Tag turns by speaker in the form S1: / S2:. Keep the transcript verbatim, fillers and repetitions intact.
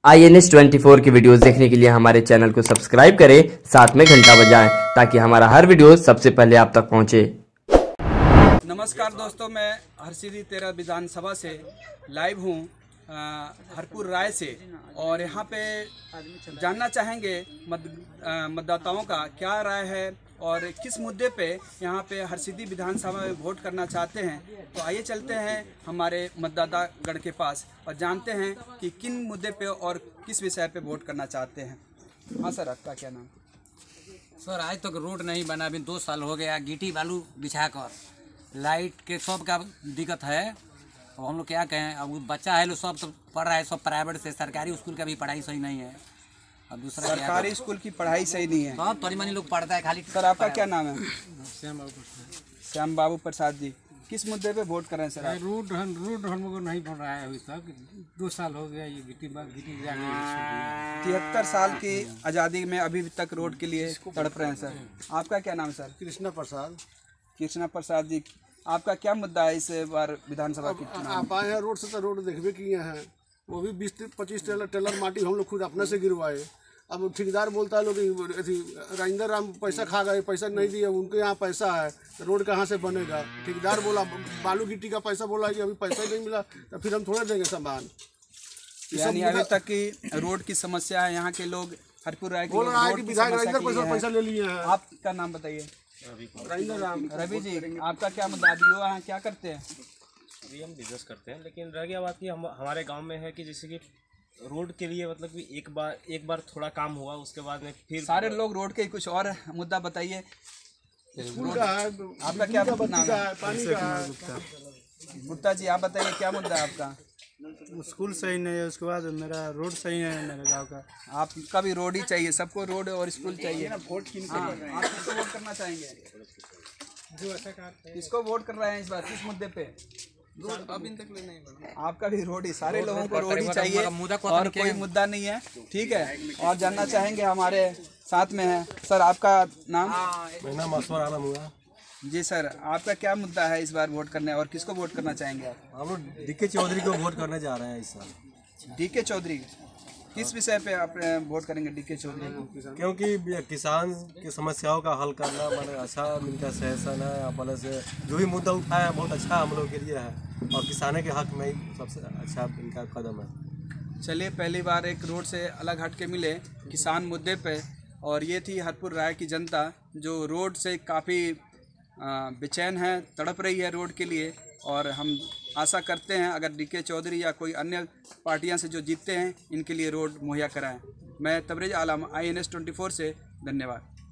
S1: आई N S twenty four की videos देखने के लिए हमारे चैनल को सब्सक्राइब करें, साथ में घंटा बजाएं ताकि हमारा हर वीडियो सबसे पहले आप तक पहुंचे।
S2: नमस्कार दोस्तों, मैं हरसिद्धि तेरह विधानसभा से लाइव हूं, हरपुर राय से, और यहां पे जानना चाहेंगे मत, आ, मतदाताओं का क्या राय है और किस मुद्दे पे यहां पे हरसिद्धि विधानसभा में वोट करना चाहते हैं। तो आइए चलते हैं हमारे मतदाता गण के पास और जानते हैं कि किन मुद्दे पे और किस विषय पे वोट करना चाहते हैं। हाँ सर, आपका क्या नाम?
S3: सर, आज तक रोड नहीं बना, अभी दो साल हो गया, गिट्टी बालू बिछा कर, लाइट के सब का दिक्कत है। अब हम लोग क्या कहें, अब बच्चा है लोग सब तो पढ़ रहा है, सब प्राइवेट से, सरकारी स्कूल का भी पढ़ाई सही नहीं है। अब दूसरा
S2: सरकारी स्कूल की पढ़ाई सही नहीं है,
S3: सब थोड़ी मनी लोग पढ़ता है खाली।
S2: सर, आपका क्या नाम है? श्याम बाबू श्याम बाबू प्रसाद जी, किस मुद्दे पे वोट कर रहे हैं सर? आप?
S4: रोड रोड हम लोग नहीं बन रहा है अभी तक, दो साल हो गया, ये गिट्टी गिट्टी
S2: तिहत्तर साल की आज़ादी में अभी तक रोड के लिए तड़प रहे हैं सर। आपका क्या नाम सर?
S4: कृष्णा प्रसाद।
S2: कृष्णा प्रसाद जी, आपका क्या मुद्दा है इस बार विधानसभा की?
S4: आप आए हैं रोड से तो रोड देखबे किए हैं, वो भी बीस पच्चीस टेलर टेलर माटी हम लोग खुद अपने से गिरवाए। अब ठेकेदार बोलता है लोग राजेंद्र राम पैसा खा गए, पैसा नहीं दिए, उनके यहाँ पैसा है तो रोड कहाँ से बनेगा। ठेकेदार बोला बालू गिट्टी का पैसा बोला कि अभी पैसा ही नहीं मिला, तो फिर हम थोड़ा देंगे सामान।
S2: यानी अभी तक की रोड की समस्या है, यहाँ के लोग हरपुर राय
S4: बोल रहा है कि विधायक राजेंद्र पैसा ले लिए हैं।
S2: आपका नाम बताइए?
S4: राजेंद्र राम।
S2: रवि जी, आपका क्या मुद्दा? अभी युवा हैं, क्या करते हैं?
S5: अभी हम बिजनेस करते हैं, लेकिन रह गया बात कि हम हमारे गांव में है कि जैसे कि रोड के लिए मतलब कि एक बार एक बार थोड़ा काम हुआ, उसके बाद में फिर सारे
S2: लोग रोड के कुछ और मुद्दा बताइए।
S4: स्कूल का है,
S2: आपका क्या नाम है?
S4: पानी का है।
S2: गुप्ता जी, आप बताइए क्या मुद्दा है आपका?
S6: स्कूल सही नहीं है, उसके बाद मेरा रोड सही है मेरे गांव का।
S2: आपका भी रोड ही चाहिए, सबको रोड और स्कूल चाहिए। वोट किन हाँ, आप किसको वोट करना चाहेंगे?
S4: जो ऐसा करते हैं।
S2: किसको वोट कर रहे हैं इस बार, किस मुद्दे पे? रोड अभी तक नहीं। आपका भी रोड ही, सारे लोगों को रोड ही चाहिए और कोई मुद्दा नहीं है। ठीक है, और जानना चाहेंगे हमारे साथ में है सर, आपका नाम?
S5: मेरा नाम असवर आलम हुआ
S2: जी सर, आपका क्या मुद्दा है इस बार वोट करने और किसको वोट करना चाहेंगे आप?
S5: हम लोग डी के चौधरी को वोट करने जा रहे हैं इस साल।
S2: डी के चौधरी, किस विषय पे आप वोट करेंगे डी के चौधरी को?
S5: क्योंकि किसान की समस्याओं का हल करना मतलब अच्छा इनका सेशन है, प्लस जो भी मुद्दा उठाया है बहुत अच्छा हम लोग के लिए है, और किसानों के हक में ही सबसे अच्छा इनका कदम है।
S2: चलिए, पहली बार एक रोड से अलग हट के मिले किसान मुद्दे पे, और ये थी हरपुर राय की जनता जो रोड से काफ़ी बेचैन है, तड़प रही है रोड के लिए। और हम आशा करते हैं अगर डी के चौधरी या कोई अन्य पार्टियां से जो जीतते हैं इनके लिए रोड मुहैया कराएं। मैं Tabrez Alam, I N S twenty four से, धन्यवाद।